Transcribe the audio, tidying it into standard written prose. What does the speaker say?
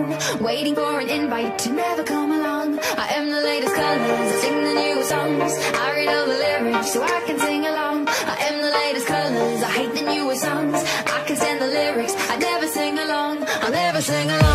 song, waiting for an invite to never come along. I am the latest colors, I sing the new songs. I read all the lyrics so I can sing along. I am the latest colors, I hate the newest songs. I can stand the lyrics, I never sing along. I'll never sing along.